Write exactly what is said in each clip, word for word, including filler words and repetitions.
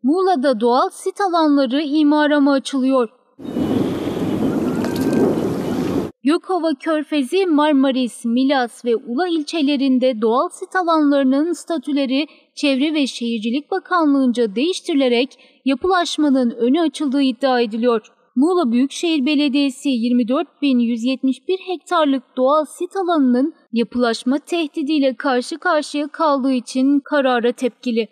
Muğla'da doğal sit alanları imara mı açılıyor? Gökova Körfezi, Marmaris, Milas ve Ula ilçelerinde doğal sit alanlarının statüleri Çevre ve Şehircilik Bakanlığı'nca değiştirilerek yapılaşmanın önü açıldığı iddia ediliyor. Muğla Büyükşehir Belediyesi yirmi dört bin yüz yetmiş bir hektarlık doğal sit alanının yapılaşma tehdidiyle karşı karşıya kaldığı için karara tepkili.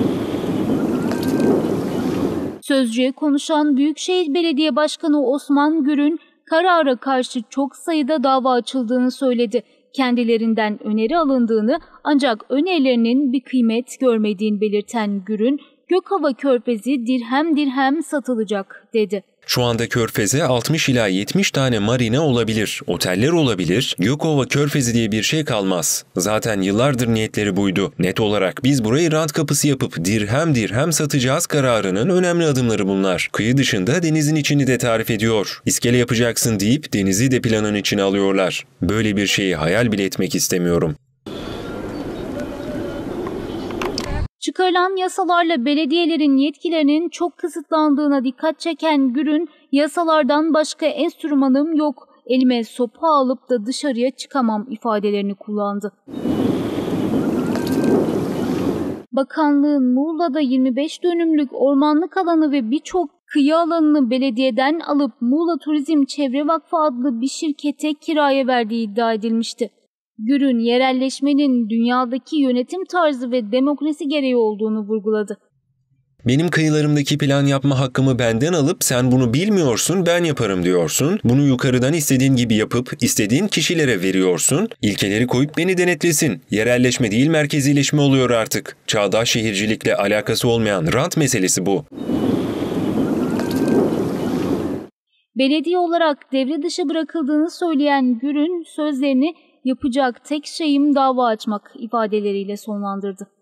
Sözcüye konuşan Büyükşehir Belediye Başkanı Osman Gür'ün karara karşı çok sayıda dava açıldığını söyledi. Kendilerinden öneri alındığını ancak önerilerinin bir kıymet görmediğini belirten Gür'ün Gökova Körfezi dirhem dirhem satılacak dedi. Şu anda Körfez'e altmış ila yetmiş tane marina olabilir, oteller olabilir, Gökova Körfezi diye bir şey kalmaz. Zaten yıllardır niyetleri buydu. Net olarak biz burayı rant kapısı yapıp dirhem dirhem satacağız kararının önemli adımları bunlar. Kıyı dışında denizin içini de tarif ediyor. İskele yapacaksın deyip denizi de planın içine alıyorlar. Böyle bir şeyi hayal bile etmek istemiyorum. Çıkarılan yasalarla belediyelerin yetkilerinin çok kısıtlandığına dikkat çeken Gür'ün yasalardan başka enstrümanım yok, elime sopa alıp da dışarıya çıkamam ifadelerini kullandı. Bakanlığın Muğla'da yirmi beş dönümlük ormanlık alanı ve birçok kıyı alanını belediyeden alıp Muğla Turizm Çevre Vakfı adlı bir şirkete kiraya verdiği iddia edilmişti. Gür'ün yerelleşmenin dünyadaki yönetim tarzı ve demokrasi gereği olduğunu vurguladı. Benim kıyılarımdaki plan yapma hakkımı benden alıp sen bunu bilmiyorsun ben yaparım diyorsun. Bunu yukarıdan istediğin gibi yapıp istediğin kişilere veriyorsun. İlkeleri koyup beni denetlesin. Yerelleşme değil merkezileşme oluyor artık. Çağdaş şehircilikle alakası olmayan rant meselesi bu. Belediye olarak devre dışı bırakıldığını söyleyen Gür'ün sözlerini yapacak tek şeyim dava açmak ifadeleriyle sonlandırdı.